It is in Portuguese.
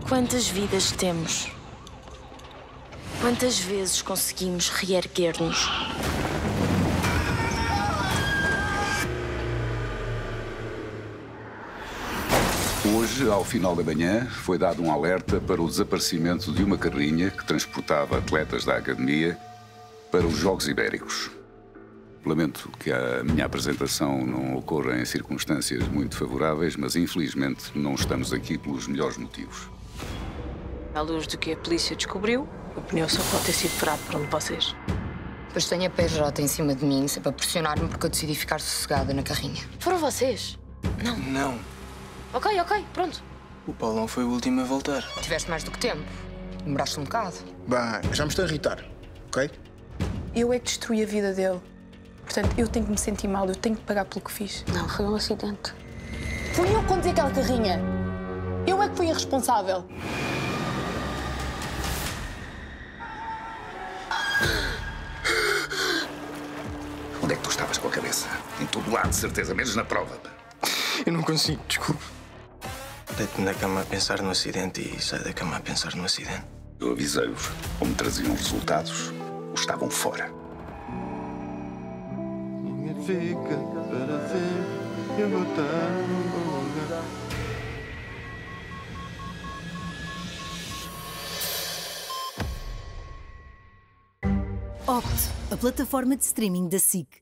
Quantas vidas temos? Quantas vezes conseguimos reerguer-nos? Hoje, ao final da manhã, foi dado um alerta para o desaparecimento de uma carrinha que transportava atletas da academia para os Jogos Ibéricos. Lamento que a minha apresentação não ocorra em circunstâncias muito favoráveis, mas infelizmente não estamos aqui pelos melhores motivos. À luz do que a polícia descobriu, o pneu só pode ter sido furado por um de vocês. Depois tenho a PJ em cima de mim, sempre a pressionar-me porque eu decidi ficar sossegada na carrinha. Foram vocês? Não. Não. Ok, pronto. O Paulão foi o último a voltar. Tiveste mais do que tempo. Demoraste um bocado. Bem, já me estou a irritar, ok? Eu é que destruí a vida dele. Portanto, eu tenho que me sentir mal, eu tenho que pagar pelo que fiz. Não, foi um acidente. Fui eu que conduzia aquela carrinha. Eu é que fui a responsável. Onde é que tu estavas com a cabeça? Em todo lado, de certeza, menos na prova. Eu não consigo, desculpa. Deito-me na cama a pensar no acidente e saio da cama a pensar no acidente. Eu avisei-vos, como traziam resultados, ou estavam fora. Ninguém fica para ver, eu vou estar num bom lugar. Opte, a plataforma de streaming da SIC.